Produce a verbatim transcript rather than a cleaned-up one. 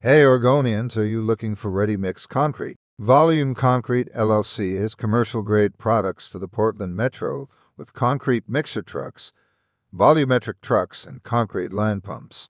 Hey Oregonians, are you looking for ready-mix concrete? Volume Concrete L L C is commercial-grade products for the Portland Metro with concrete mixer trucks, volumetric trucks, and concrete line pumps.